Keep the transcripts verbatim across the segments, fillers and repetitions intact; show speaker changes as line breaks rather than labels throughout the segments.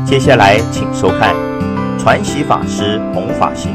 接下来请收看传习法师弘法行。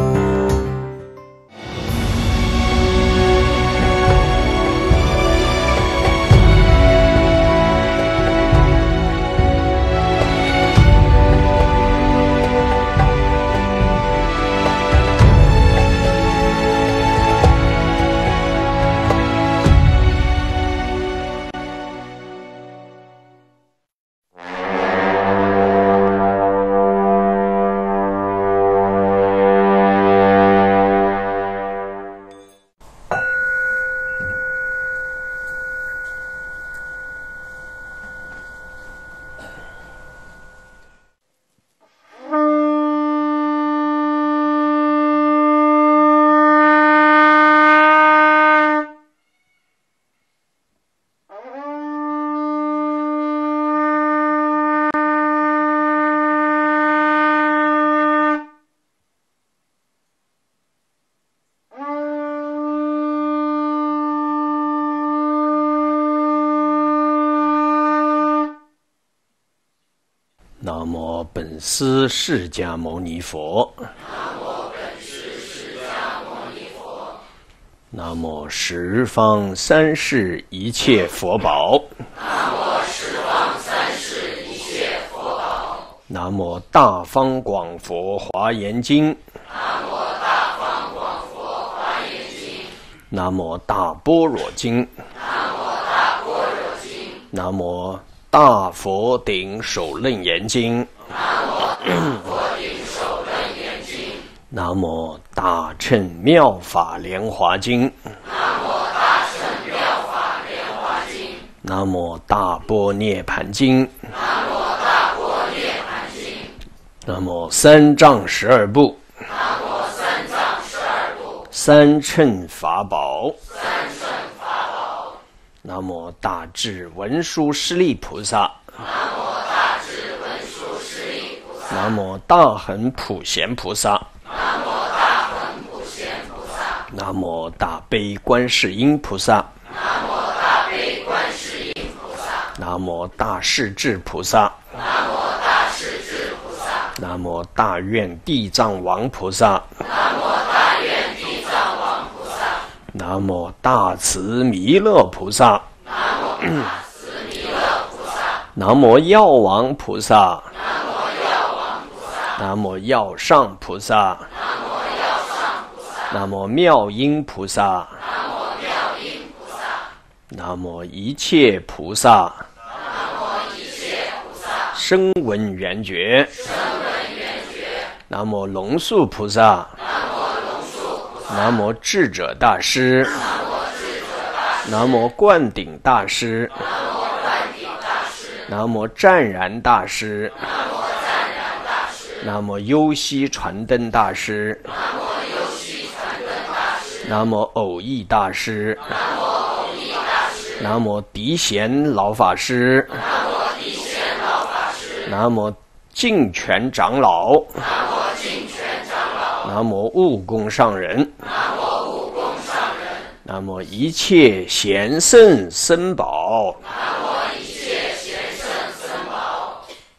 南无本师释迦牟尼佛。
南无本师释迦牟尼佛。
南无十方三世一切佛宝。
南无十方三世一切佛宝。
南无大方广佛华严经。
南无大方广佛华严经。
南无大般若经。
南无大般若经。
南无大佛顶首楞严经。
南无大佛顶首楞严经。
南无大乘妙法莲华经。
南无大乘妙法莲华经。
南无大般涅盘经。
南无大般涅盘经。
南无三藏十二部。
南无三藏十二部。
三乘法宝。
三乘法宝。
南无大智文殊师利菩萨。
南无大智文殊师利菩萨。
南无大恒普贤菩萨。
南无大恒普贤菩萨。
南无大悲观世音菩萨。
南无大悲观世音菩萨。
南无大势至菩萨。
南无大势至菩萨。
南无大愿地藏王菩萨。
南无大愿地藏王菩萨。
南无大慈弥勒菩萨。
南无大慈弥勒菩萨。
南无药王菩萨。
南无药王菩萨。
南无药上菩萨。
南无药上菩萨。
南无妙音菩萨。
南无妙音菩萨。
南无一切菩萨。
南无一切菩萨。
声闻缘觉。
声闻缘觉。
南无龙树菩萨。
南无龙树菩萨。
南无智者大师。
南无智者大师。
南无灌顶大师。
南无灌顶大师。
南无湛然大师。
南无湛然大师。
南无幽悉传灯大师。
南无幽悉传灯大师。
南无偶益大师。
南无偶益大师。
南无涤贤老法师。
南无涤贤老法师。
南无净权长老。
南无净权长老。
南无悟公上人。
南无悟公上人。
南无一切贤圣僧宝。
南无一切贤圣僧宝。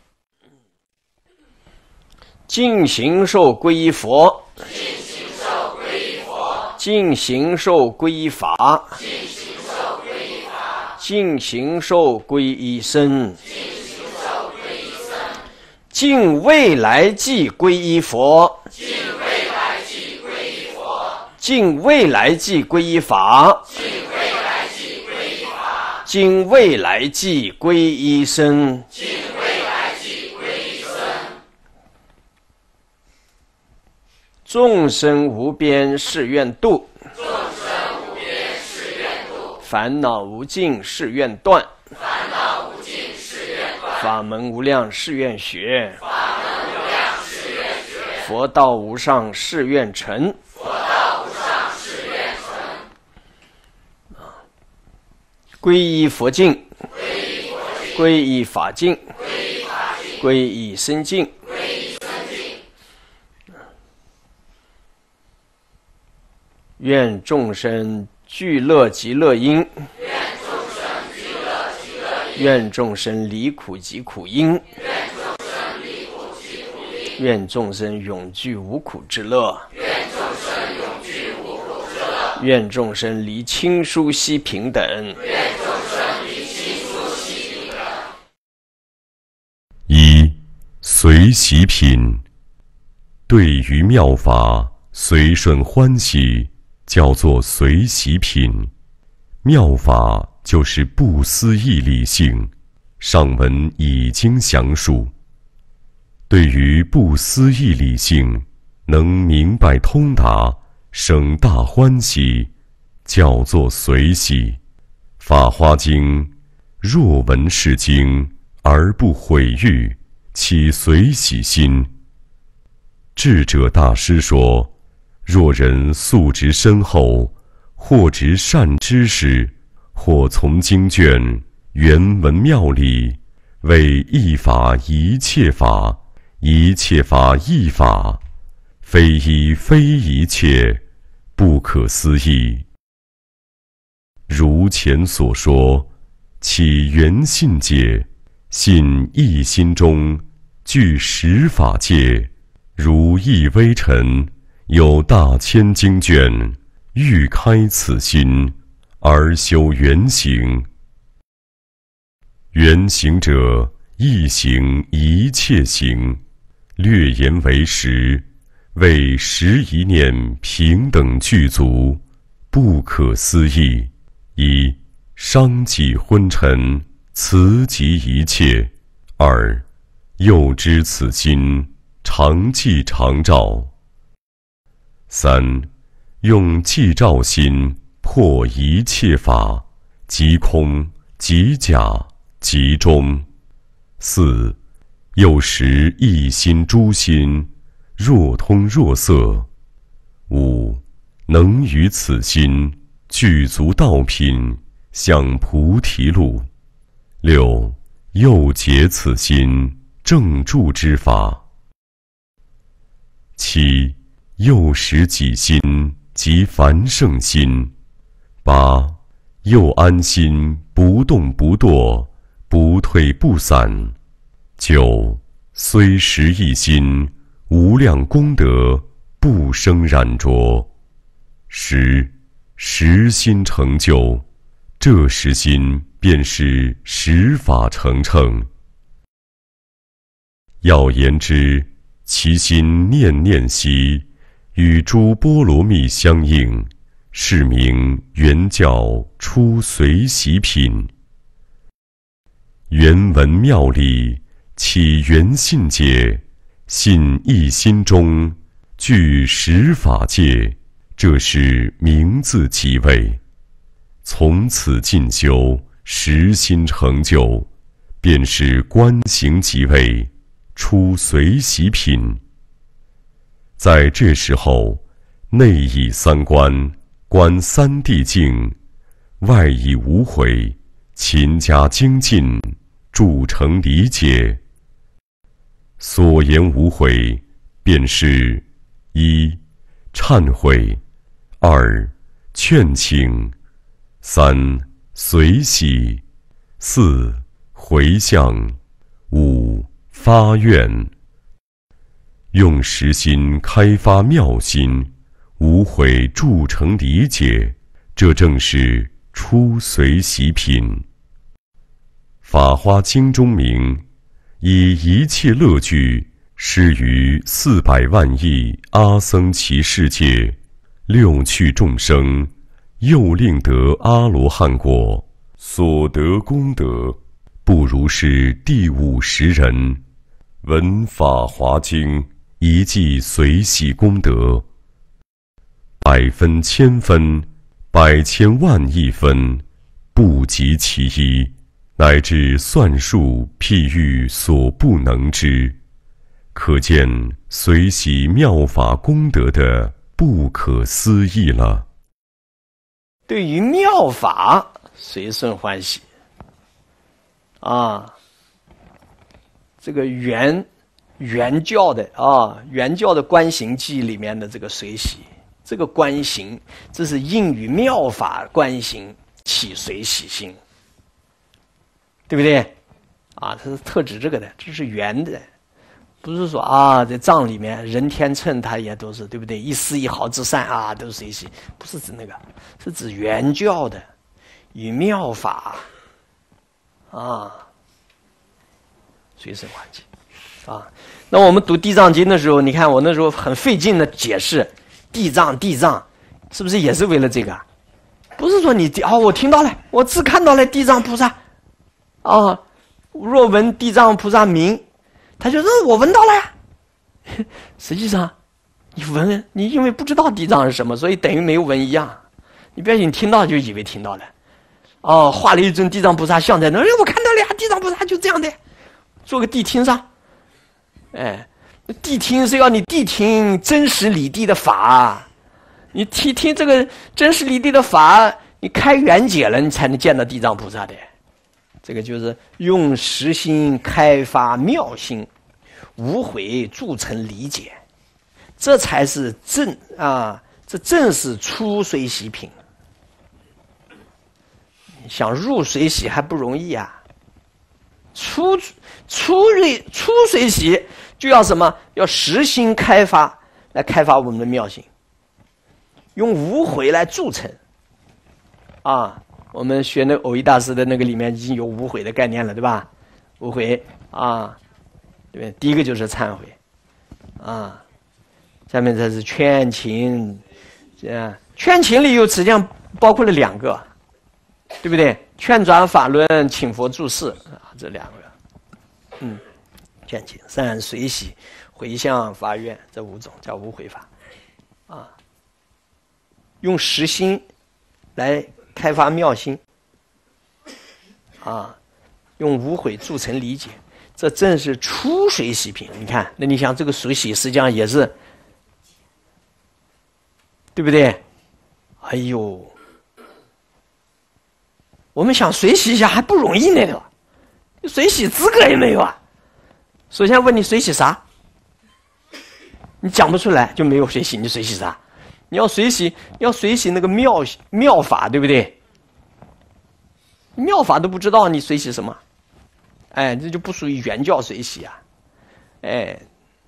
尽行受皈依佛。
尽行受皈依佛。
尽行受皈依法。
尽行受皈依法。
尽行受皈依僧。
尽行受皈依僧。
尽未来际皈依佛。
尽未来际皈依佛。
尽未来际皈依法。
尽未来际皈依法。
尽未来际皈依僧。
尽未来际皈依僧。
众生无边誓愿度。
众生无边誓愿度。
烦恼无尽誓愿断。
烦恼无尽誓愿断。
法门无量誓愿学。
法门无量誓愿学。
佛道无上誓愿成。
佛道无上誓愿成。
皈依佛境。
皈依佛境。
皈依法境。
皈依法境。
皈依僧境。
皈依僧境。
愿众生俱乐极乐因。
愿众生俱乐极乐因。
愿众生离苦极苦因。
愿众生离
愿众生永居无苦之乐。
愿众生永居无苦之乐。
愿众生离亲疏悉平等。
愿众生离亲疏悉平等。
一、随喜品。对于妙法随顺欢喜，叫做随喜品。妙法就是不思议理性，上文已经详述。对于不思议理性，能明白通达，生大欢喜，叫做随喜。法华经若闻是经而不毁誉，其随喜心。智者大师说，若人素质深厚，或执善知识，或从经卷原文妙理，为一法一切法，一切法一法，非一非一切，不可思议。如前所说，其原信解，信一心中具十法界，如一微尘，有大千经卷，欲开此心，而修原行。原行者，一行一切行，略言为十，为十一念平等具足，不可思议。一、伤及昏沉，慈及一切；二、又知此心，常记常照；三、用记照心破一切法，即空即假即中；四、又识一心诸心，若通若色；五、能于此心具足道品，向菩提路；六、又解此心正住之法；七、又识己心即凡圣心；八、又安心不动不堕，不退不散；九、虽识一心，无量功德，不生染着；十、实心成就，这实心便是十法成乘。要言之，其心念念兮，与诸波罗蜜相应，是名原教出随喜品。原文妙理，起原信解，信一心中，具十法界，这是名字即位。从此进修，实心成就，便是观行即位，出随喜品。在这时候，内以三观，观三谛境，外以无悔，勤加精进，铸成理解。所言无悔，便是一、忏悔；二、劝请；三、随喜；四、回向；五、发愿。用实心开发妙心，无悔铸成理解，这正是出随喜品。法华经中明，以一切乐具施于四百万亿阿僧祇世界，六趣众生，又令得阿罗汉果，所得功德，不如是第五十人。闻法华经，一记随喜功德，百分千分，百千万亿分，不及其一，乃至算数譬喻所不能知。可见随喜妙法功德的不可思议了。
对于妙法随顺欢喜啊，这个原原教的啊，原教的观行记里面的这个随喜，这个观行，这是应于妙法观行起随喜心，对不对？啊，它是特指这个的，这是圆的， 不是说啊，在藏里面人天秤它也都是对不对？一丝一毫之善啊，都是随喜，不是指那个，是指原教的与妙法啊，随身环境啊。那我们读地藏经的时候，你看我那时候很费劲的解释地藏地藏，是不是也是为了这个？不是说你哦，我听到了，我只看到了地藏菩萨啊，若闻地藏菩萨名。他就说我闻到了呀，实际上你闻你因为不知道地藏是什么，所以等于没有闻一样。你不要紧听到就以为听到了，哦，画了一尊地藏菩萨像在那，哎，我看到了呀，地藏菩萨就这样的，做个谛听上，哎，谛听是要你谛听真实理地的法，你听听这个真实理地的法，你开圆解了，你才能见到地藏菩萨的。这个就是用实心开发妙心，无悔铸成理解，这才是正啊！这正是出随喜品。想入随喜还不容易啊！出出随出随喜就要什么？要实心开发，来开发我们的妙心，用无悔来铸成啊！我们学那偶一大师的那个里面已经有无悔的概念了，对吧？无悔啊，对不对？第一个就是忏悔啊，下面才是劝请，这样劝请里又实际上包括了两个，对不对？劝转法轮，请佛注释啊，这两个，嗯，劝请、善随喜、回向、发愿，这五种叫无悔法啊，用实心来开发妙心啊，用无悔铸成理解，这正是出随喜品。你看，那你想这个随喜实际上也是，对不对？哎呦，我们想随喜一下还不容易呢，随喜资格也没有啊。首先问你随喜啥，你讲不出来就没有随喜，你随喜啥？你要随喜，要随喜那个妙妙法，对不对？妙法都不知道，你随喜什么？哎，这就不属于原教随喜啊！哎，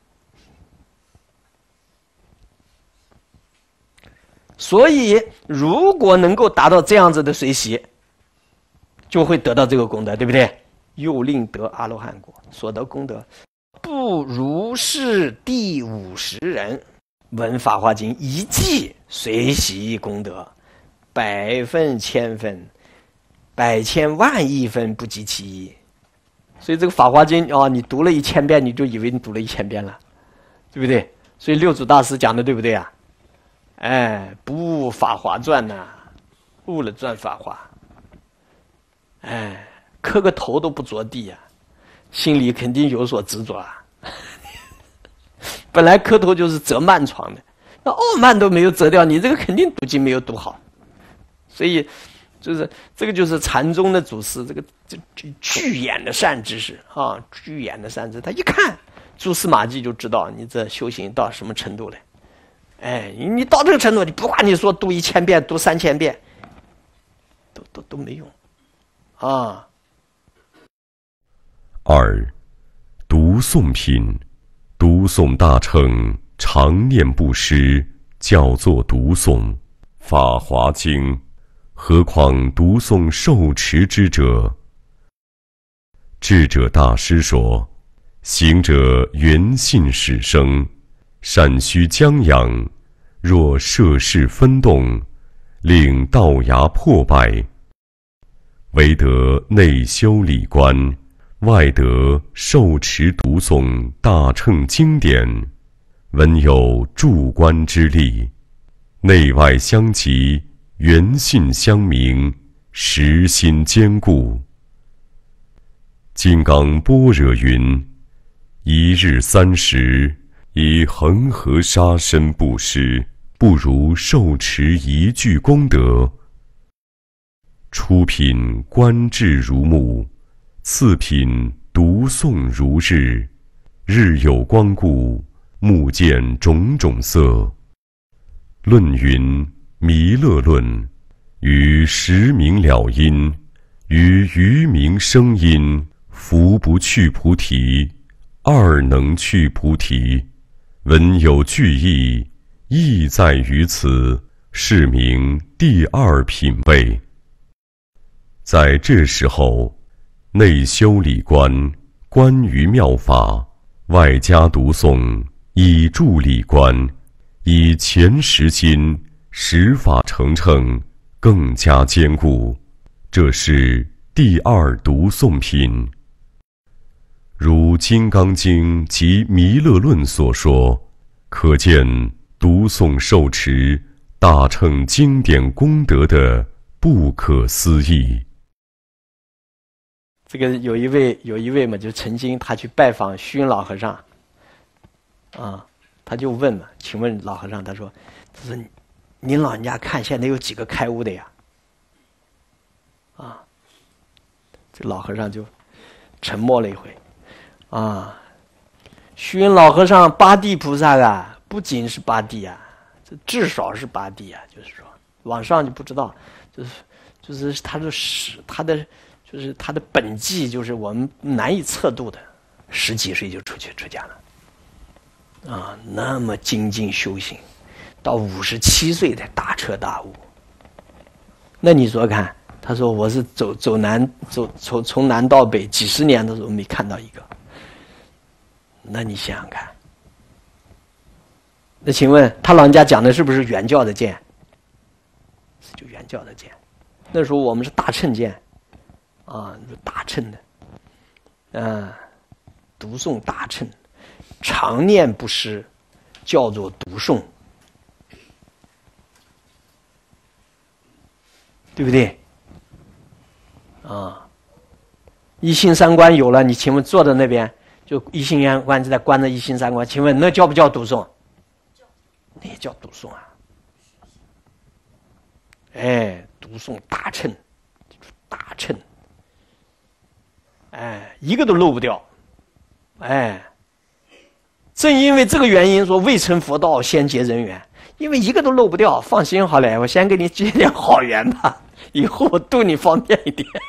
所以如果能够达到这样子的随喜，就会得到这个功德，对不对？又令得阿罗汉果，所得功德不如是第五十人。闻《法华经》一记随喜功德，百分千分，百千万亿分不及其一。所以这个《法华经》啊，你读了一千遍，你就以为你读了一千遍了，对不对？所以六祖大师讲的对不对啊？哎，不悟《法华传》呐，悟了转《法华》，哎，磕个头都不着地呀、啊，心里肯定有所执着啊。本来磕头就是折慢床的，那傲慢都没有折掉，你这个肯定读经没有读好。所以，就是这个就是禅宗的祖师，这个这这巨眼的善知识啊，巨眼的善知识，他一看蛛丝马迹就知道你这修行到什么程度了。哎，你你到这个程度，你不管你说读一千遍、读三千遍，都都都没用啊。
二，读诵品。读诵大乘常念不失，叫做读诵法华经，何况读诵受持之者？智者大师说：行者缘信始生，善须将养，若涉世分动，令道牙破败。唯得内修理观，外得受持读诵大乘经典，闻有助观之力，内外相及，缘信相明，实心坚固。金刚般若云：一日三时，以恒河沙身布施，不如受持一句功德。初品观智如目，次品读诵如日，日有光故，目见种种色。论云：弥勒论，于时明了因，于愚明生因，福不去菩提， 二能去菩提，闻有具义，义在于此，是名第二品位。在这时候，内修理观，观于妙法，外加读诵，以助理观，以前十心，十法成称，更加坚固。这是第二读诵品。如《金刚经》及《弥勒论》所说，可见读诵受持大乘经典功德的不可思议。
这个有一位有一位嘛，就曾经他去拜访虚云老和尚，啊，他就问嘛，请问老和尚，他说，他说您老人家看现在有几个开悟的呀？啊，这老和尚就沉默了一回，啊，虚云老和尚八地菩萨啊，不仅是八地啊，这至少是八地啊，就是说往上就不知道，就是就是他的史他的。就是他的本纪，就是我们难以测度的，十几岁就出去出家了，啊，那么精进修行，到五十七岁才大彻大悟。那你说看，他说我是走走南走从从南到北几十年的时候没看到一个，那你想想看，那请问他老人家讲的是不是原教的见？就原教的见，那时候我们是大乘见。啊，大乘的，啊，读诵大乘，常念不失，叫做读诵，对不对？啊，一心三观有了，你请问坐在那边，就一心三观就在观着一心三观，请问那叫不叫读诵？那也叫读诵啊！哎，读诵大乘，大乘。哎，一个都漏不掉，哎，正因为这个原因，说未成佛道先结人缘，因为一个都漏不掉。放心好了，我先给你结点好缘吧，以后我度你方便一点，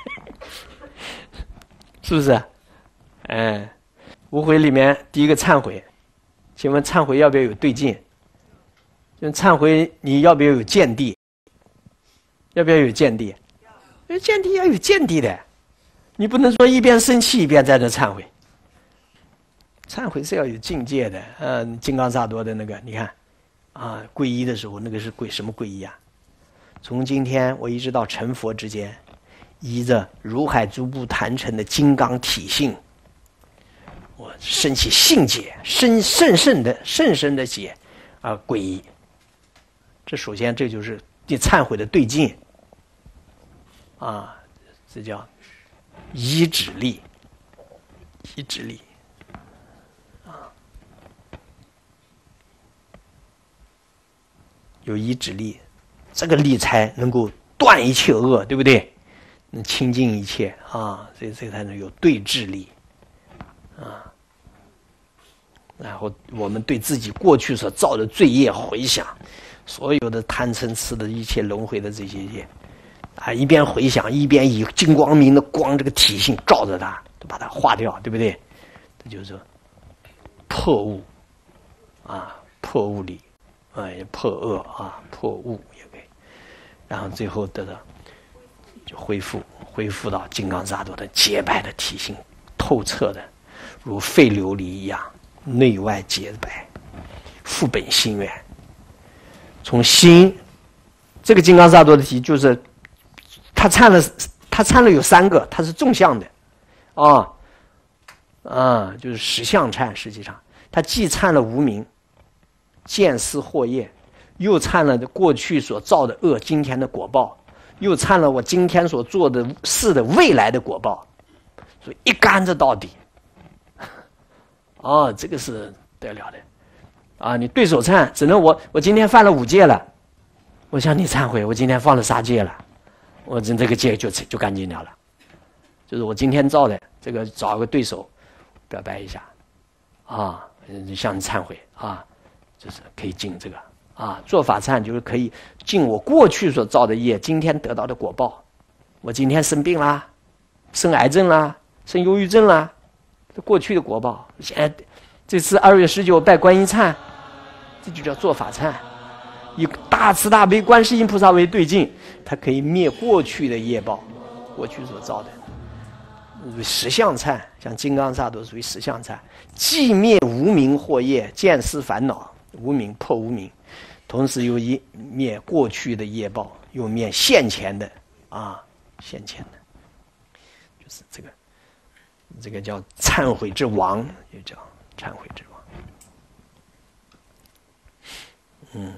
是不是？哎，无悔里面第一个忏悔，请问忏悔要不要有对境？就忏悔你要不要有见地？要不要有见地？有见地要有见地的。你不能说一边生气一边在那忏悔，忏悔是要有境界的。嗯，金刚萨埵的那个，你看，啊，皈依的时候那个是皈什么皈依啊？从今天我一直到成佛之间，依着如海诸部坛城的金刚体性，我升起信解，深甚深的甚深的解，啊，皈依。这首先这就是你忏悔的对境，啊，这叫。依止力，依止力，啊，有依止力，这个力才能够断一切恶，对不对？能清净一切啊，所以这才能有对治力，啊。然后我们对自己过去所造的罪业回想，所有的贪嗔痴的一切轮回的这些业。啊，一边回想，一边以金光明的光这个体性照着它，都把它化掉，对不对？这就是破悟啊，破悟力，啊，也破恶啊，破悟也可以。然后最后得到就恢复，恢复到金刚萨埵的洁白的体性，透彻的，如废琉璃一样，内外洁白，复本心源。从心，这个金刚萨埵的体就是。他参了，他参了有三个，他是纵向的，啊，啊，就是实相参。实际上，他既参了无明、见思惑业，又参了过去所造的恶，今天的果报，又参了我今天所做的事的未来的果报，所以一竿子到底。哦，这个是得了的，啊，你对手忏，只能我我今天犯了五戒了，我向你忏悔，我今天犯了杀戒了。我这这个戒就就干净掉了，就是我今天造的这个，找个对手表白一下，啊，向你忏悔啊，就是可以尽这个啊，做法忏就是可以尽我过去所造的业，今天得到的果报。我今天生病啦，生癌症啦，生忧郁症啦， 过去的果报。现在这次二月十九拜观音忏，这就叫做法忏，以大慈大悲观世音菩萨为对境，它可以灭过去的业报，过去所造的。属于实相忏，像金刚萨埵属于实相忏，既灭无明惑业，见思烦恼，无明破无明，同时又一灭过去的业报，又灭现前的啊，现前的，就是这个，这个叫忏悔之王，也叫忏悔之王。嗯。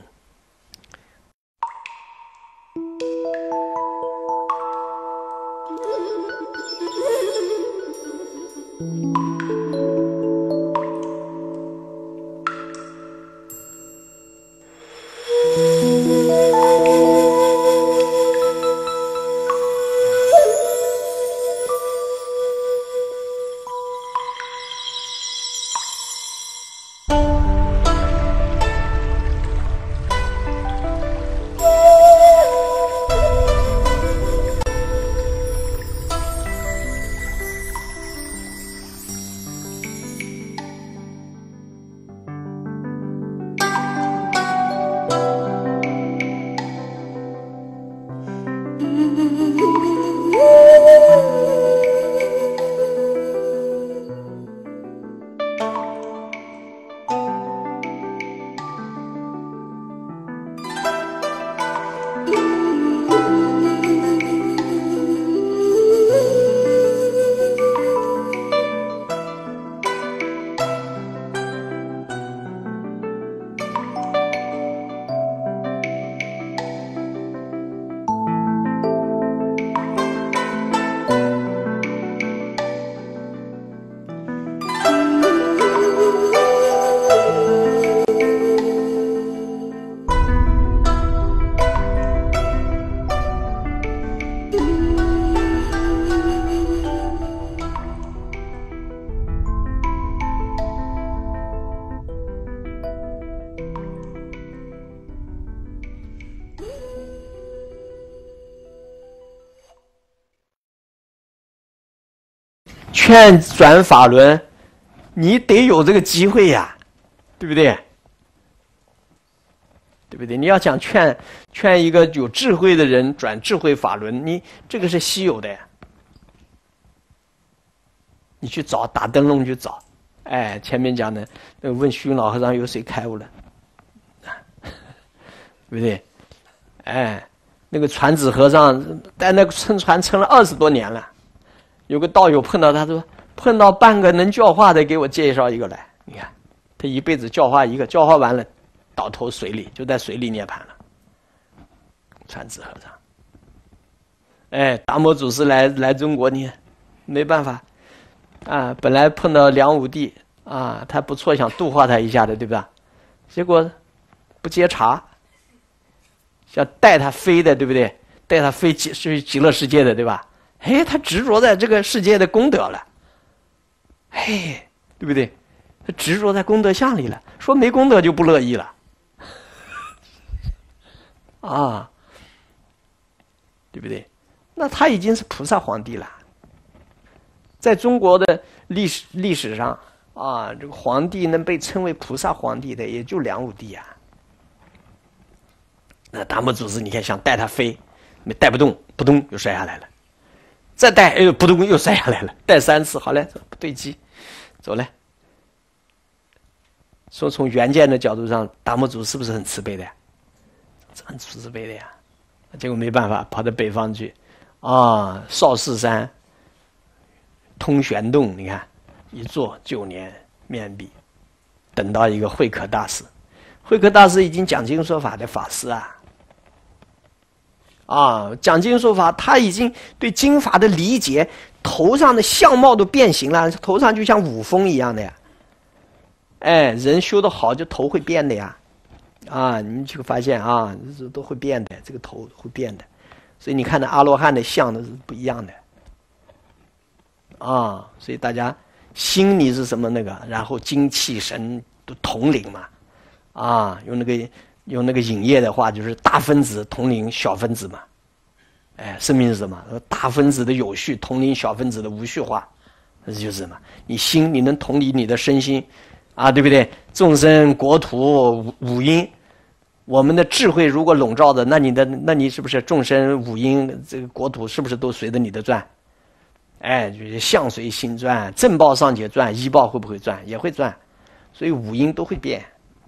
劝转法轮，你得有这个机会呀，对不对？对不对？你要想劝劝一个有智慧的人转智慧法轮，你这个是稀有的呀。你去找打灯笼去找，哎，前面讲的那个问虚云老和尚有谁开悟了，对不对？哎，那个传子和尚在那个乘船乘了二十多年了。有个道友碰到他说，碰到半个能教化的，给我介绍一个来。你看，他一辈子教化一个，教化完了，倒头水里，就在水里涅槃了。传子和尚，哎，达摩祖师来来中国，你没办法啊，本来碰到梁武帝啊，他不错，想度化他一下的，对吧？结果不接茬，想带他飞的，对不对？带他飞极去极乐世界的，对吧？哎，他执着在这个世界的功德了，嘿，对不对？他执着在功德相里了，说没功德就不乐意了，啊，对不对？那他已经是菩萨皇帝了。在中国的历史历史上啊，这个皇帝能被称为菩萨皇帝的，也就梁武帝啊。那达摩祖师，你看想带他飞，没带不动，扑通又摔下来了。再带，哎呦，扑通又摔下来了。带三次，好嘞，不对击，走嘞。说从原件的角度上，达摩祖是不是很慈悲的呀？很慈悲的呀。结果没办法，跑到北方去，啊，少室山，通玄洞，你看，一坐九年面壁，等到一个慧可大师。慧可大师已经讲经说法的法师啊。啊，讲经说法，他已经对经法的理解，头上的相貌都变形了，头上就像五峰一样的呀。哎，人修得好，就头会变的呀。啊，你就发现啊，都会变的，这个头会变的。所以你看那阿罗汉的相都是不一样的。啊，所以大家心里是什么那个，然后精气神都统领嘛。啊，用那个。用那个影业的话，就是大分子统领小分子嘛。哎，生命是什么？大分子的有序统领小分子的无序化。 这就是嘛，你心你能同理你的身心，啊，对不对？众生国土五五阴，我们的智慧如果笼罩着，那你的那你是不是众生五阴这个国土是不是都随着你的转？哎，就是相随心转，正报上解转，依报会不会转？也会转，所以五阴都会变。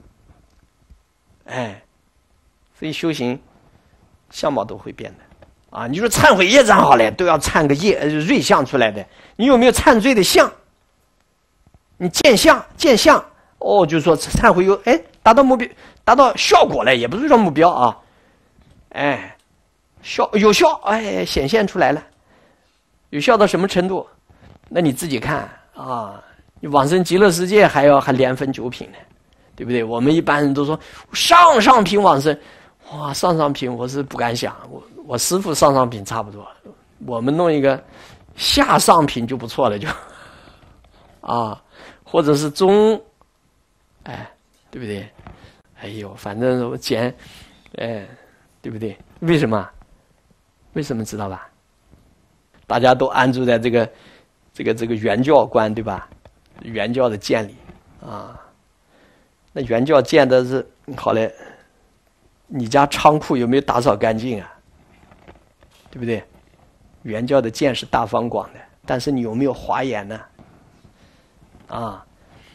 哎，所以修行相貌都会变的啊！你说忏悔业障好了，都要忏个业瑞相出来的。你有没有忏罪的相？你见相见相哦，就是说忏悔有哎达到目标，达到效果了，也不是说目标啊。哎，效有效，哎显现出来了。有效到什么程度？那你自己看啊！你往生极乐世界还要还连分九品呢，对不对？我们一般人都说上上品往生，哇，上上品我是不敢想，我我师父上上品差不多，我们弄一个下上品就不错了，就啊，或者是中，哎，对不对？哎呦，反正我捡，哎，对不对？为什么？为什么知道吧？大家都安住在这个这个这个原教观，对吧？原教的建立啊，那原教建的是好嘞，你家仓库有没有打扫干净啊？对不对？原教的见是大方广的，但是你有没有华严呢？啊，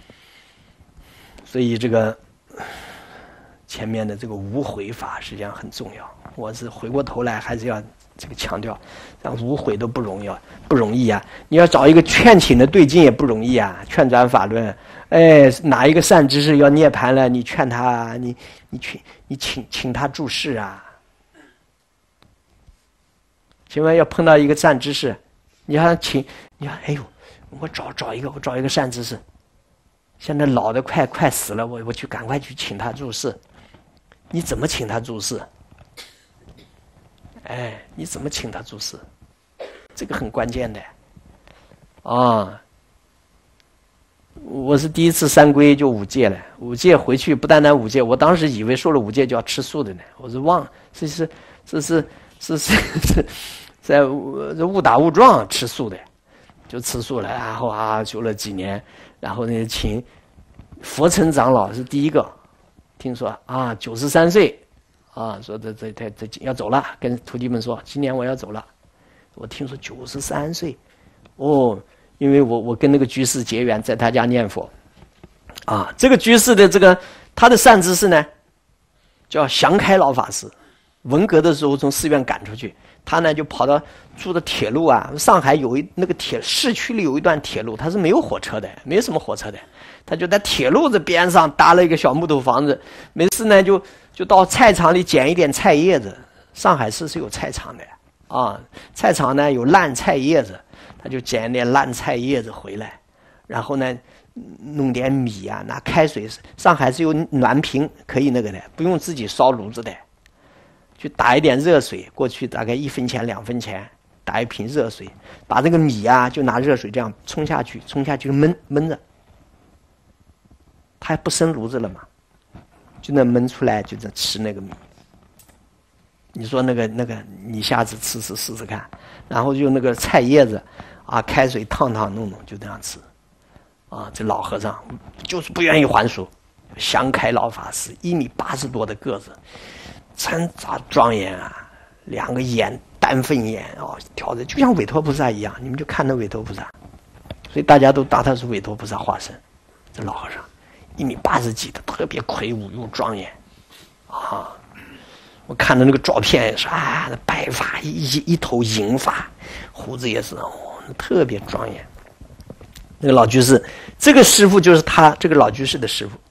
所以这个前面的这个无悔法实际上很重要。我是回过头来还是要这个强调，像无悔都不容易啊，不容易啊！你要找一个劝请的对境也不容易啊。劝转法轮，哎，哪一个善知识要涅槃了，你劝他，你你请你请请他注释啊。千万要碰到一个善知识，你还请，你看，哎呦，我找找一个，我找一个善知识，现在老的快快死了，我我去赶快去请他注释。你怎么请他注释？哎，你怎么请他注释？这个很关键的啊！我是第一次三皈就五戒了，五戒回去不单单五戒，我当时以为说了五戒就要吃素的呢，我是忘了，这是这是是是是在误打误撞吃素的，就吃素了，然后啊修了几年，然后呢请佛成长老是第一个，听说啊九十三岁。啊，说这这这这要走了，跟徒弟们说，今年我要走了。我听说九十三岁，哦，因为我我跟那个居士结缘，在他家念佛。啊，这个居士的这个他的善知识呢，叫祥开老法师。文革的时候从寺院赶出去，他呢就跑到住的铁路啊，上海有一那个铁市区里有一段铁路，它是没有火车的，没什么火车的，他就在铁路的边上搭了一个小木头房子，没事呢就就到菜场里捡一点菜叶子。上海市是有菜场的啊，菜场呢有烂菜叶子，他就捡一点烂菜叶子回来，然后呢弄点米啊，拿开水，上海是有暖瓶可以那个的，不用自己烧炉子的。去打一点热水过去，大概一分钱两分钱，打一瓶热水，把这个米啊就拿热水这样冲下去，冲下去焖焖着，它还不生炉子了嘛，就那焖出来就在吃那个米。你说那个那个，你下次吃吃试试看，然后就那个菜叶子啊，开水烫烫弄弄，就这样吃。啊，这老和尚就是不愿意还俗，祥开老法师，一米八十多的个子。真咋庄严啊！两个眼丹凤眼哦，挑着就像韦陀菩萨一样，你们就看那韦陀菩萨，所以大家都当他是韦陀菩萨化身。这老和尚一米八十几的，特别魁梧又庄严啊！我看的那个照片也是啊，白发一一头银发，胡子也是哦，特别庄严。那个老居士，这个师父就是他这个老居士的师父。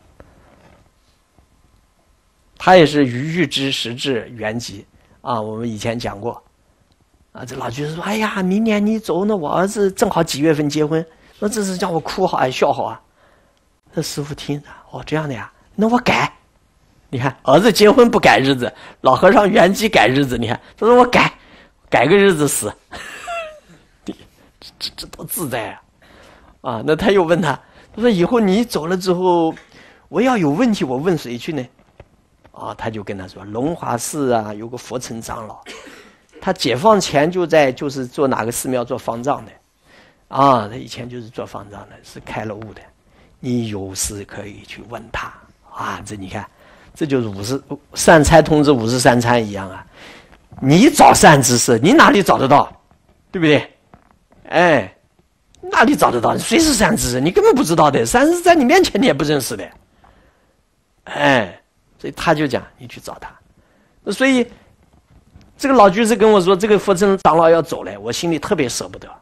他也是于欲知实质原籍啊，我们以前讲过啊。这老居士说：“哎呀，明年你走，那我儿子正好几月份结婚，那这是叫我哭好还是笑好啊？”这师父听着，哦，这样的呀，那我改。你看，儿子结婚不改日子，老和尚原籍改日子。你看，他说我改，改个日子死，这这这多自在啊！啊，那他又问他，他说以后你走了之后，我要有问题，我问谁去呢？啊，他就跟他说，龙华寺啊有个佛成长老，他解放前就在就是做哪个寺庙做方丈的， 啊，他以前就是做方丈的，是开了悟的。你有事可以去问他啊。这你看，这就是五十善财童子五十三参一样啊。你找善知识，你哪里找得到？对不对？哎，哪里找得到？谁是善知识？你根本不知道的。善知识在你面前，你也不认识的。哎，所以他就讲你去找他。所以这个老居士跟我说，这个佛生长老要走了，我心里特别舍不得。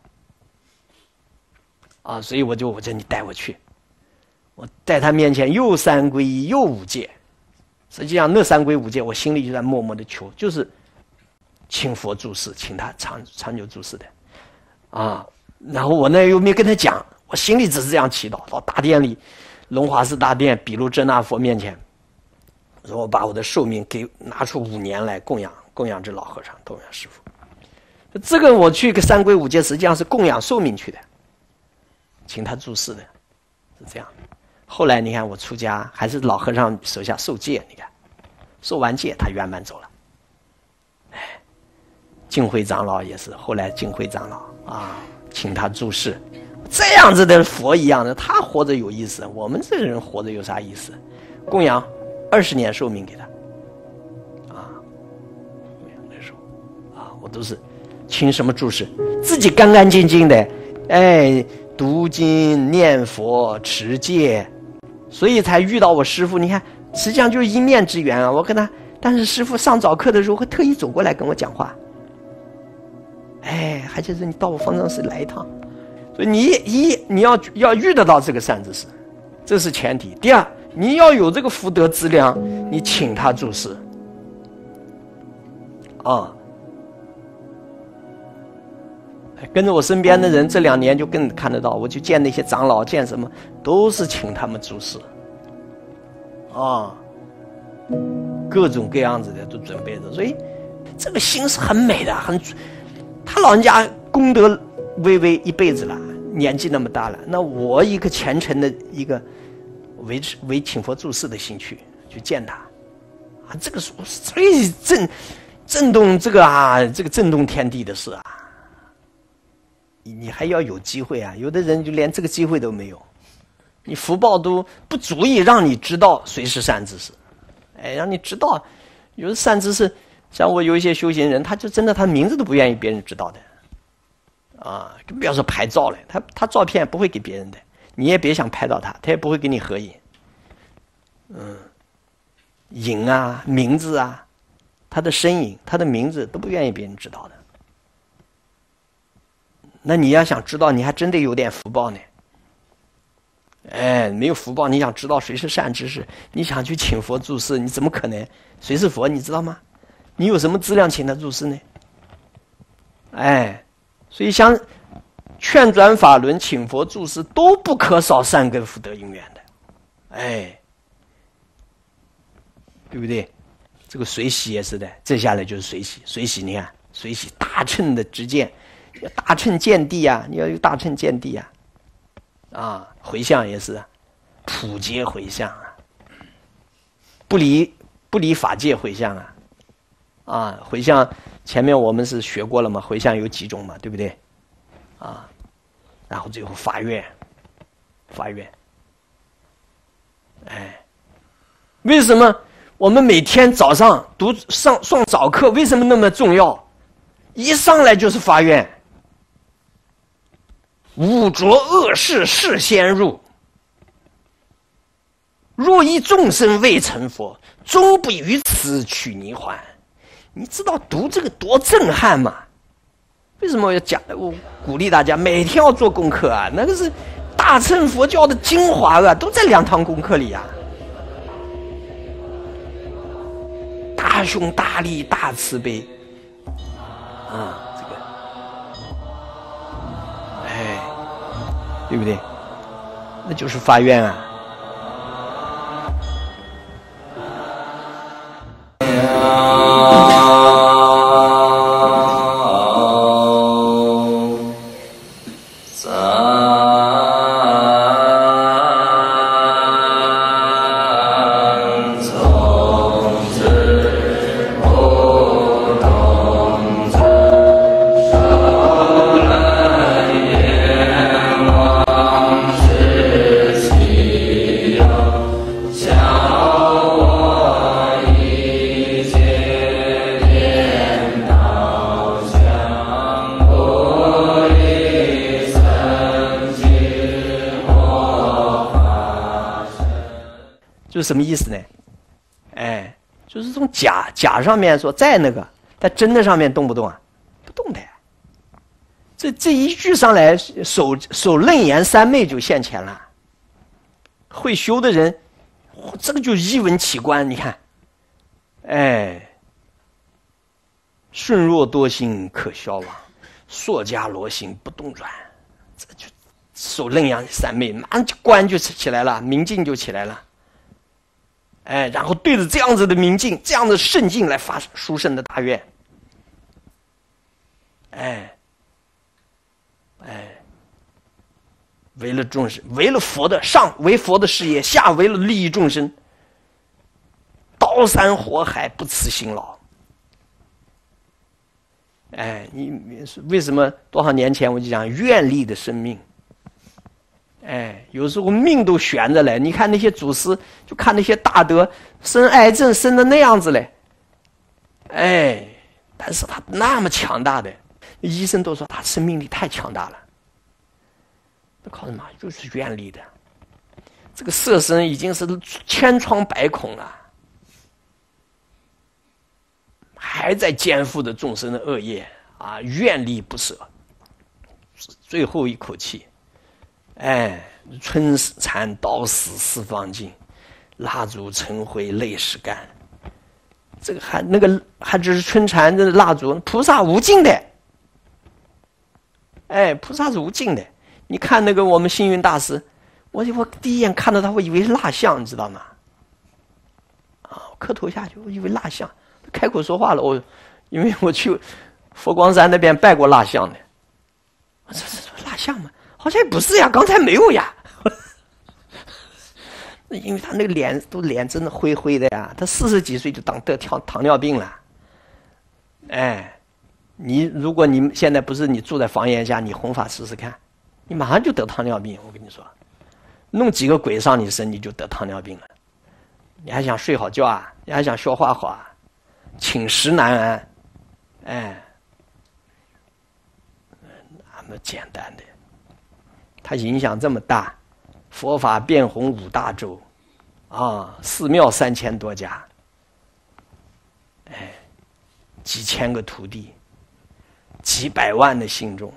啊，所以我就我叫你带我去，我在他面前又三皈依又五戒，实际上那三皈五戒，我心里就在默默的求，就是请佛住世，请他长长久住世的，啊，然后我呢又没跟他讲，我心里只是这样祈祷，到大殿里，龙华寺大殿比卢遮那佛面前，我说我把我的寿命给拿出五年来供养供养这老和尚，供养师父，这个我去个三皈五戒，实际上是供养寿命去的。请他住世的，是这样。后来你看我出家，还是老和尚手下受戒，你看，受完戒他圆满走了。哎，净慧长老也是，后来净慧长老啊，请他住世，这样子的佛一样的，他活着有意思，我们这个人活着有啥意思？供养二十年寿命给他，啊，供养那时候啊，我都是请什么住世，自己干干净净的，哎。读经念佛持戒，所以才遇到我师父。你看，实际上就是一面之缘啊！我跟他，但是师父上早课的时候会特意走过来跟我讲话。哎，还就是你到我方丈室来一趟，所以你一你要要遇得到这个善知识，这是前提。第二，你要有这个福德资粮，你请他住世啊。跟着我身边的人，这两年就更看得到，我就见那些长老，见什么都是请他们住世，啊，各种各样子的都准备着，所以这个心是很美的，很，他老人家功德巍巍一辈子了，年纪那么大了，那我一个虔诚的一个为为请佛住世的心去去见他，啊，这个最震震动这个啊，这个震动天地的事啊。你还要有机会啊！有的人就连这个机会都没有，你福报都不足以让你知道谁是善知识，哎，让你知道，有的善知识，像我有一些修行人，他就真的他名字都不愿意别人知道的，啊，更不要说拍照了，他他照片不会给别人的，你也别想拍到他，他也不会给你合影，嗯，影啊，名字啊，他的身影，他的名字都不愿意别人知道的。那你要想知道，你还真得有点福报呢。哎，没有福报，你想知道谁是善知识，你想去请佛住世，你怎么可能？谁是佛，你知道吗？你有什么资粮请他住世呢？哎，所以像劝转法轮、请佛住世，都不可少善根福德因缘的。哎，对不对？这个水洗也是的，这下来就是水洗。水洗，你看，水洗大乘的直见。要大乘见地啊，你要有大乘见地啊，啊，回向也是，普皆回向啊，不离不离法界回向啊，啊，回向前面我们是学过了嘛，回向有几种嘛，对不对？啊，然后最后发愿，发愿，哎，为什么我们每天早上读上上早课为什么那么重要？一上来就是发愿。污浊恶世事先入，若一众生未成佛，终不于此取泥环。你知道读这个多震撼吗？为什么我要讲？我鼓励大家每天要做功课啊，那个是大乘佛教的精华啊，都在两堂功课里啊。大胸大力大慈悲啊。对不对？那就是发愿啊。
Yeah.
就是什么意思呢？哎，就是从假假上面说在那个，但真的上面动不动啊？不动的。这这一句上来，守守楞严三昧就现前了。会修的人，这个就一闻起观，你看，哎，顺若多心可消亡，硕迦罗心不动转，这就守楞严三昧，马上就观就起来了，明镜就起来了。哎，然后对着这样子的明镜，这样的圣境来发殊胜的大愿。哎，哎，为了众生，为了佛的上为佛的事业，下为了利益众生，刀山火海不辞辛劳。哎，你为什么多少年前我就讲愿力的生命？哎，有时候命都悬着嘞。你看那些祖师，就看那些大德生癌症生的那样子嘞。哎，但是他那么强大的，医生都说他生命力太强大了。那靠什么？就是愿力的。这个色身已经是千疮百孔了，还在肩负着众生的恶业啊，愿力不舍，最后一口气。哎，春蚕到死丝方尽，蜡烛成灰泪始干。这个还那个还只是春蚕的蜡烛，菩萨无尽的。哎，菩萨是无尽的。你看那个我们星云大师，我我第一眼看到他，我以为是蜡像，你知道吗？啊，磕头下去，我以为蜡像，开口说话了。我因为我去佛光山那边拜过蜡像的，我这这蜡像吗？好像也不是呀，刚才没有呀。那因为他那个脸都脸真的灰灰的呀，他四十几岁就当得糖糖尿病了。哎，你如果你现在不是你住在房檐下，你弘法试试看，你马上就得糖尿病。我跟你说，弄几个鬼上你身，你就得糖尿病了。你还想睡好觉啊？你还想消化好啊？寝食难安，哎，那么简单的。它影响这么大，佛法遍弘五大洲，啊，寺庙三千多家，哎，几千个徒弟，几百万的信众。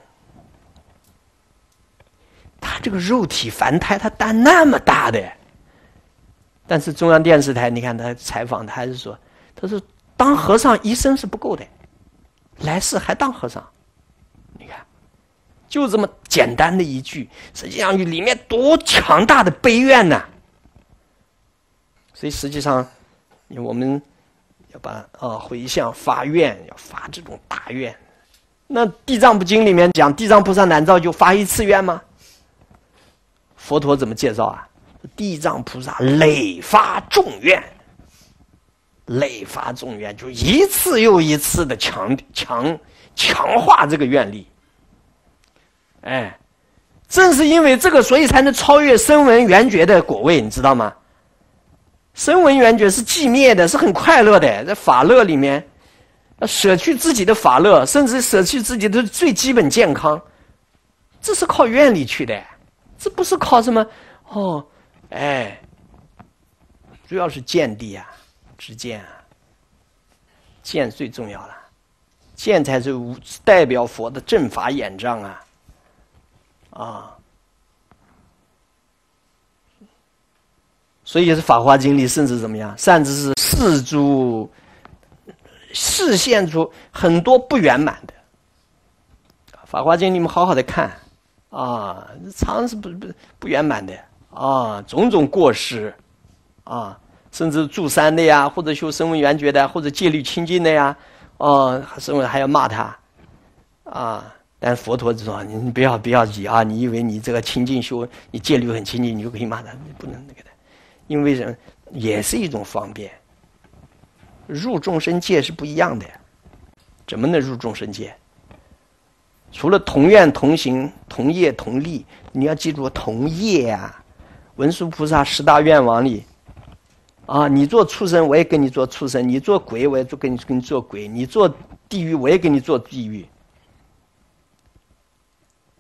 他这个肉体凡胎，他担那么大的，但是中央电视台，你看他采访，他还是说，他说当和尚一生是不够的，来世还当和尚。你看。就这么简单的一句，实际上里面多强大的悲愿呐！所以实际上，我们要把啊回向发愿，要发这种大愿。那《地藏部经》里面讲，地藏菩萨难道就发一次愿吗？佛陀怎么介绍啊？地藏菩萨累发众愿，累发众愿，就一次又一次的强强强化这个愿力。哎，正是因为这个，所以才能超越声闻缘觉的果位，你知道吗？声闻缘觉是寂灭的，是很快乐的，在法乐里面，要舍去自己的法乐，甚至舍去自己的最基本健康，这是靠愿力去的，这不是靠什么哦，哎，主要是见地啊，知见啊，见最重要了，见才是代表佛的正法眼障啊。啊，所以是《法华经》里甚至怎么样，甚至是示诸示现出很多不圆满的。《法华经》你们好好的看啊，常是不不不圆满的啊，种种过失啊，甚至住山的呀，或者修声闻缘觉的，或者戒律清净的呀，啊，声闻还要骂他啊。但佛陀就说：“你不要不要急啊！你以为你这个清净修，你戒律很清净，你就可以骂他，你不能那个的，因为人也是一种方便。入众生界是不一样的，怎么能入众生界？除了同愿同行、同业同利，你要记住同业啊！文殊菩萨十大愿王里，啊，你做畜生，我也跟你做畜生；你做鬼，我也做跟你跟你做鬼；你做地狱，我也跟你做地狱。”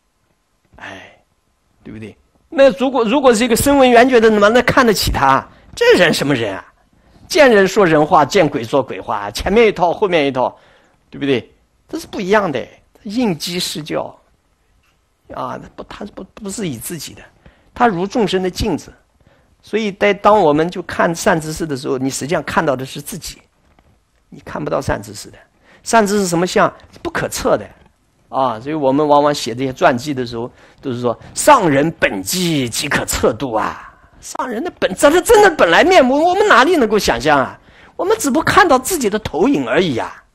哎，对不对？那如果如果是一个声闻缘觉的，怎么那看得起他？ 这人什么人啊？见人说人话，见鬼说鬼话，前面一套，后面一套，对不对？这是不一样的，应机施教啊，不，他不不是以自己的，他如众生的镜子。所以在当我们就看善知识的时候，你实际上看到的是自己，你看不到善知识的。善知识什么相？不可测的啊！所以我们往往写这些传记的时候，都是说上人本迹即可测度啊。上人的本，这是真的本来面目，我们哪里能够想象啊？我们只不过看到自己的投影而已啊！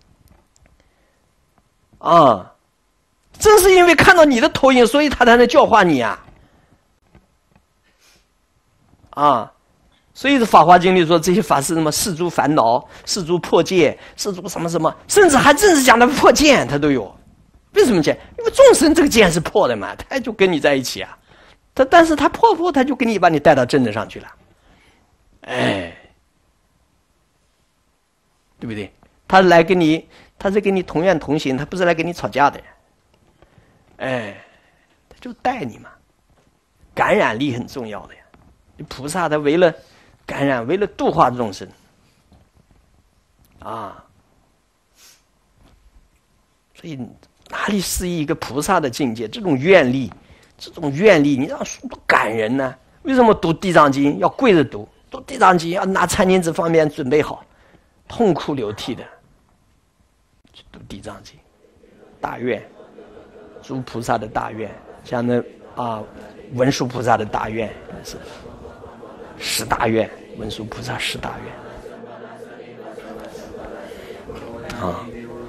啊，正是因为看到你的投影，所以他才能教化你啊！啊，所以《法华经》里说这些法是什么世诸烦恼、世诸破戒、世诸什么什么，甚至还正是讲的破见，他都有。为什么见？因为众生这个见是破的嘛，他就跟你在一起啊。他但是他破破，他就给你把你带到正的上去了，哎，对不对？他来跟你，他是跟你同愿同行，他不是来跟你吵架的，哎，他就带你嘛。感染力很重要的呀。菩萨他为了感染，为了度化众生啊，所以哪里是一个菩萨的境界？这种愿力，这种愿力，你让说多感人呢？为什么读地藏经要跪着读？读地藏经要拿餐巾纸方面准备好，痛哭流涕的去读地藏经，大愿，诸菩萨的大愿，像那啊文殊菩萨的大愿是。十大愿，文殊菩萨十大愿啊，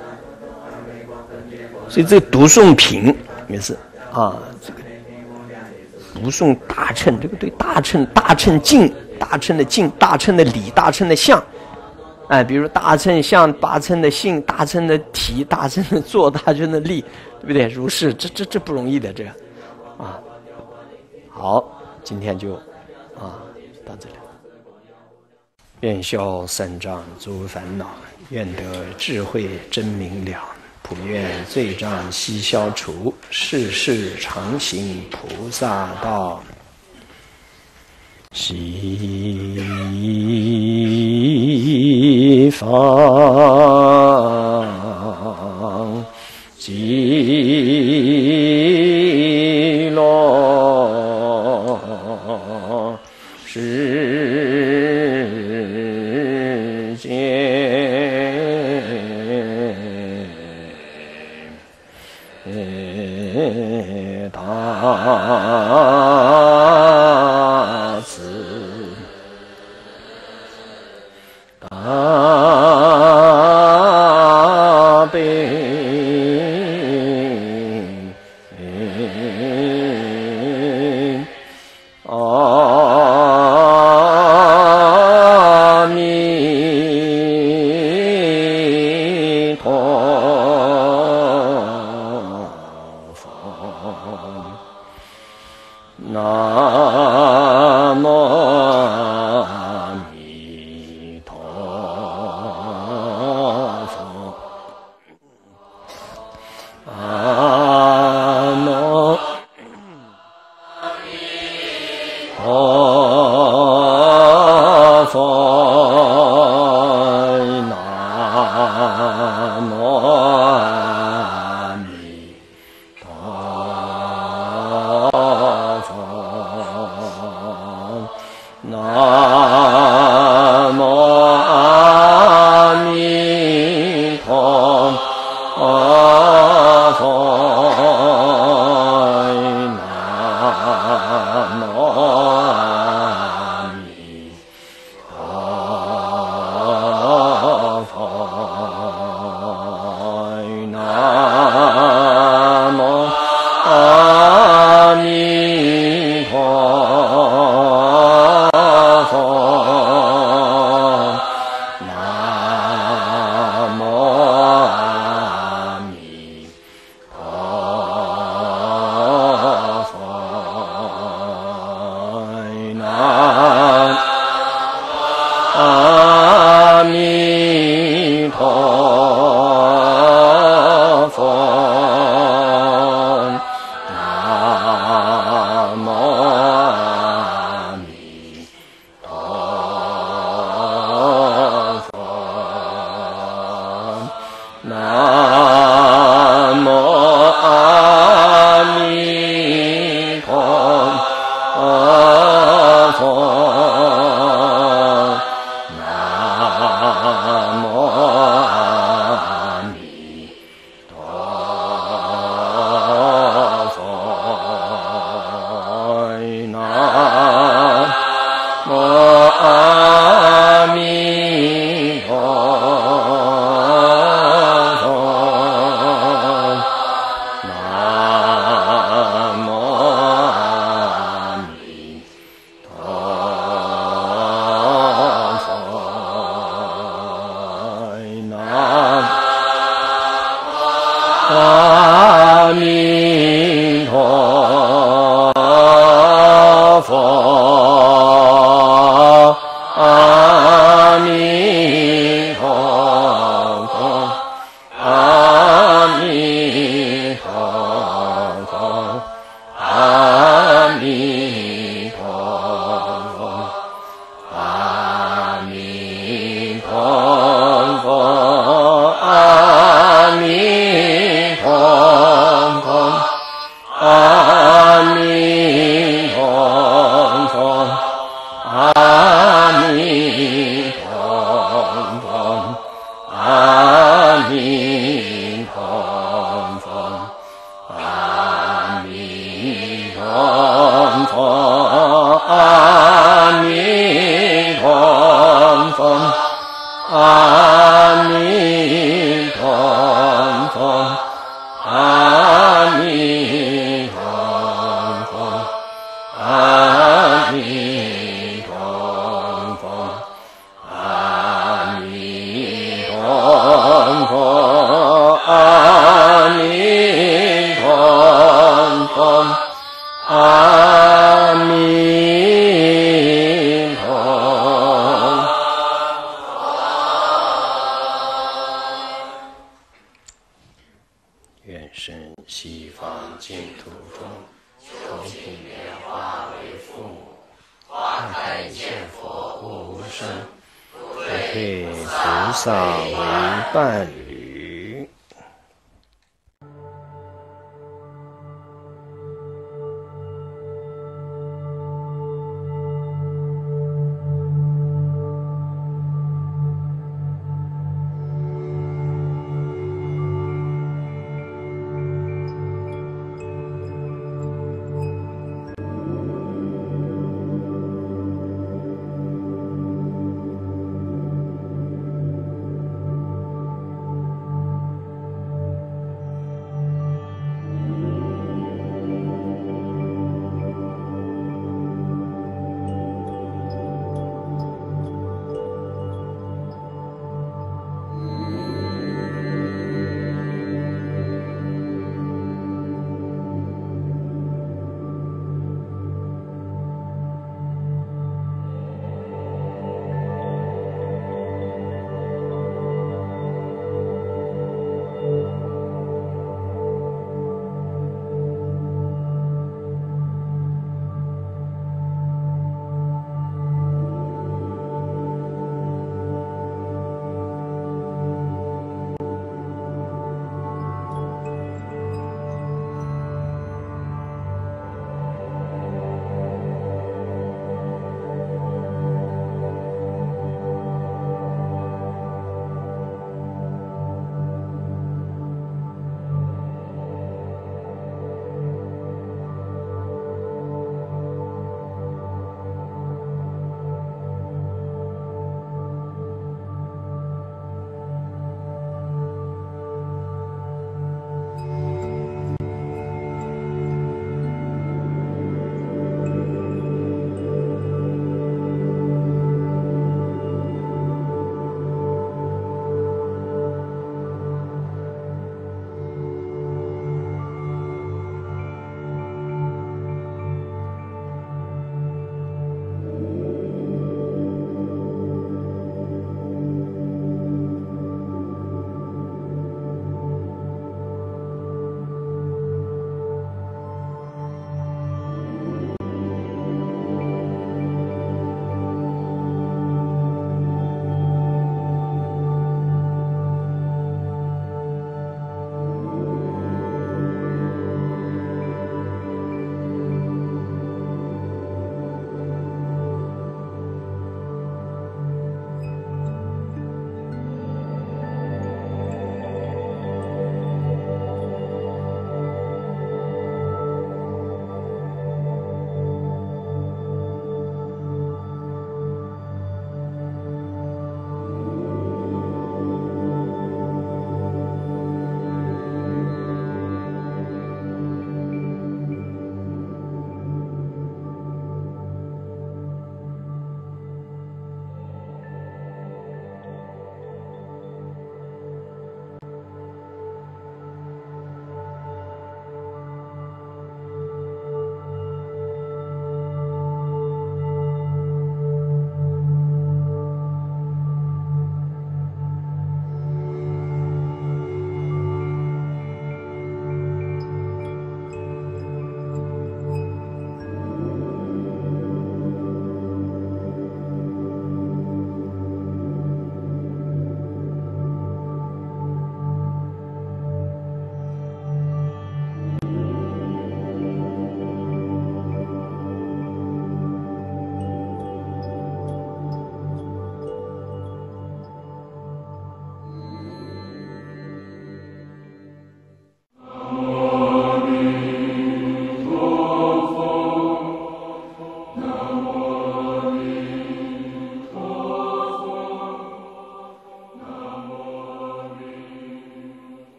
所以这个读诵品也是啊，这个读诵大乘，这个对大乘、大乘境、大乘的境、大乘的理、大乘的相，哎，比如大乘相、大乘的性、大乘的体、大乘的作、大乘的力，对不对？如是，这这这不容易的，这个啊。好，今天就啊。到这里，愿消三障诸烦恼，愿得智慧真明了，普愿罪障悉消除，世世常行菩萨道。西方极乐世界大慈大悲阿弥陀佛，南无阿弥陀阿弥陀佛，阿弥陀佛，阿弥陀佛，阿弥陀佛，阿弥陀佛，阿弥陀佛，阿弥陀佛，阿弥陀佛，阿弥陀佛，阿弥陀佛，阿弥陀佛，阿弥陀佛，阿弥陀佛，阿弥陀佛，阿弥陀佛，阿弥陀佛。愿生西方净土中，求品莲花为父母，花开见佛无生，不退菩萨为伴侣。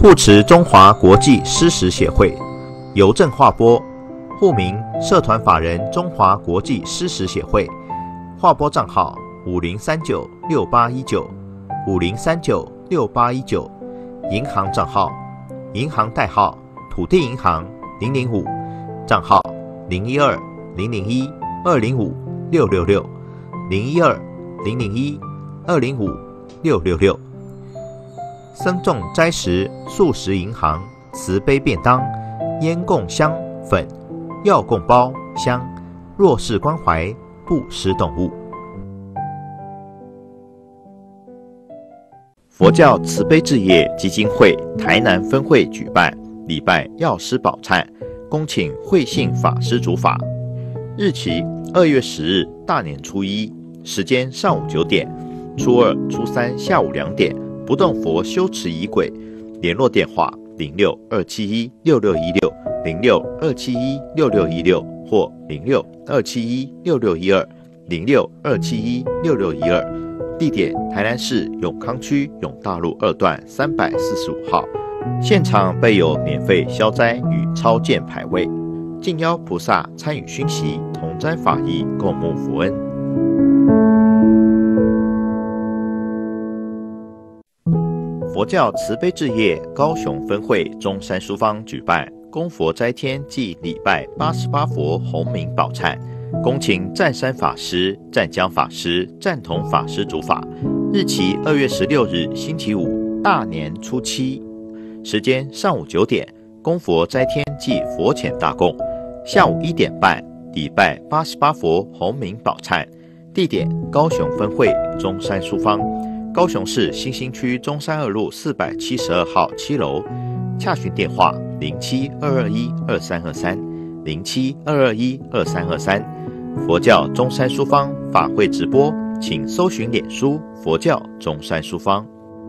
护持中华国际诗实协会，邮政划拨，户名社团法人中华国际诗实协会，划拨账号五零三九六八一九五零三九六八一九，银行账号银行代号土地银行零零五，账号零一二零零一二零五六六六零一二零零一二零五六六六。僧众斋食素食银行慈悲便当，烟供香粉，药供包香，弱势关怀不施动物。佛教慈悲置业基金会台南分会举办礼拜药师宝忏，恭请慧信法师主法。日期二月十日大年初一，时间上午九点，初二、初三下午两点。不动佛修持仪轨，联络电话零六二七一六六一六零六二七一六六一六或零六二七一六六一二零六二七一六六一二。地点台南市永康区永大路二段三百四十五号。现场备有免费消灾与超荐牌位，敬邀菩萨参与熏习，同沾法益，共沐福恩。佛教慈悲置业高雄分会中山书坊举办供佛斋天暨礼拜八十八佛洪名宝忏，恭请湛山法师、湛江法师、湛同法师主法。日期二月十六日星期五，大年初七，时间上午九点，供佛斋天暨佛前大供；下午一点半，礼拜八十八佛洪名宝忏。地点高雄分会中山书坊。高雄市新兴区中山二路四百七十二号七楼，洽询电话零七二二一二三二三零七二二一二三二三。佛教中山书坊法会直播，请搜寻脸书佛教中山书坊。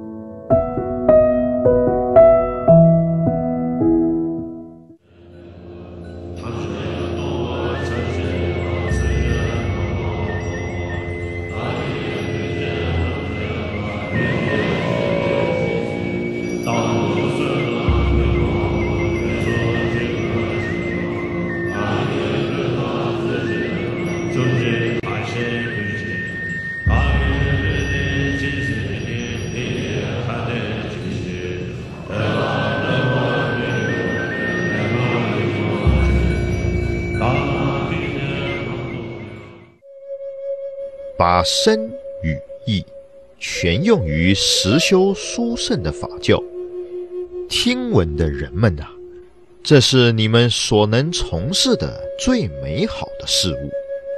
把身与意全用于实修殊胜的法教，听闻的人们啊，这是你们所能从事的最美好的事物。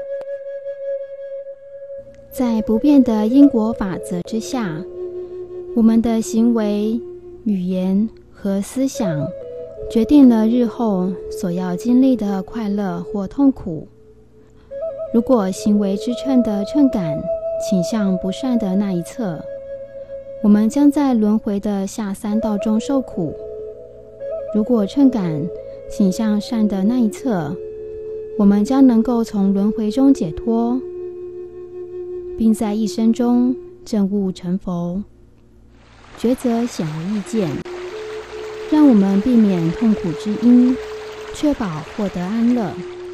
在不变的因果法则之下，我们的行为、语言和思想决定了日后所要经历的快乐或痛苦。如果行为之秤的秤杆倾向不善的那一侧，我们将在轮回的下三道中受苦；如果秤杆倾向善的那一侧，我们将能够从轮回中解脱，并在一生中证悟成佛。抉择显而易见，让我们避免痛苦之因，确保获得安乐。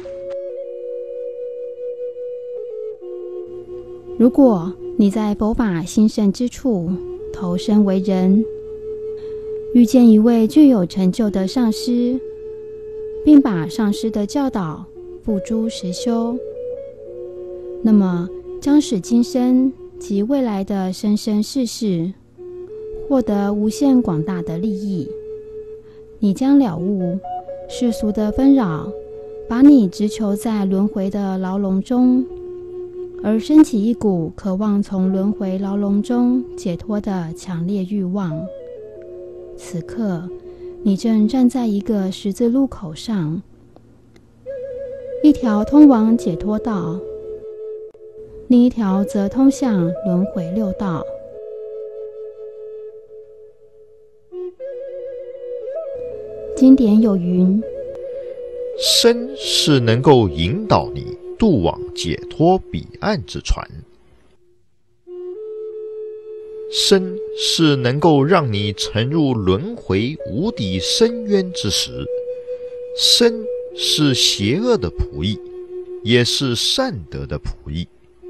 如果你在佛法兴盛之处投身为人，遇见一位具有成就的上师，并把上师的教导付诸实修，那么将使今生及未来的生生世世获得无限广大的利益。你将了悟世俗的纷扰，把你执囚在轮回的牢笼中，而升起一股渴望从轮回牢笼中解脱的强烈欲望。此刻，你正站在一个十字路口上，一条通往解脱道，另一条则通向轮回六道。经典有云：
身是能够引导你渡往解脱彼岸之船， 身是能够让你沉入轮回无底深渊之时，身是邪恶的仆役，也是善德的仆役。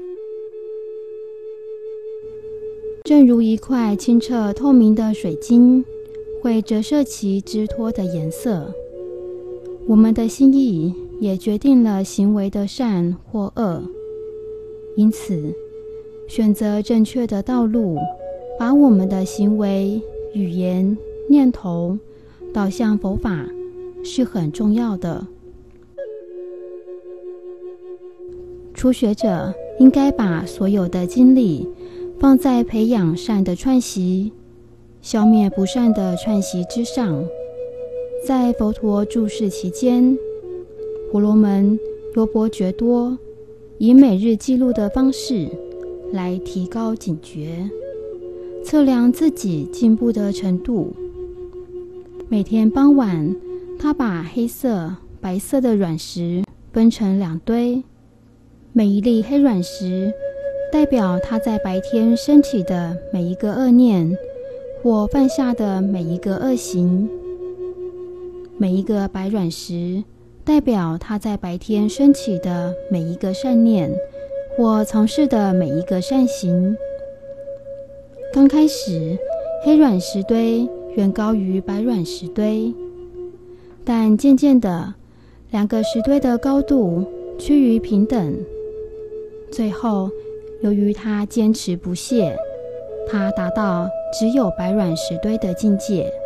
正如一块清澈透明的水晶会折射其织托的颜色，我们的心意也决定了行为的善或恶。因此，选择正确的道路，把我们的行为、语言、念头导向佛法，是很重要的。初学者应该把所有的精力放在培养善的串习、消灭不善的串习之上。在佛陀住世期间，婆罗门、优波觉多以每日记录的方式来提高警觉，测量自己进步的程度。每天傍晚，他把黑色、白色的卵石分成两堆，每一粒黑卵石代表他在白天升起的每一个恶念或犯下的每一个恶行，每一个白卵石代表他在白天升起的每一个善念或从事的每一个善行。刚开始，黑卵石堆远高于白卵石堆，但渐渐的，两个石堆的高度趋于平等。最后，由于他坚持不懈，他达到只有白卵石堆的境界。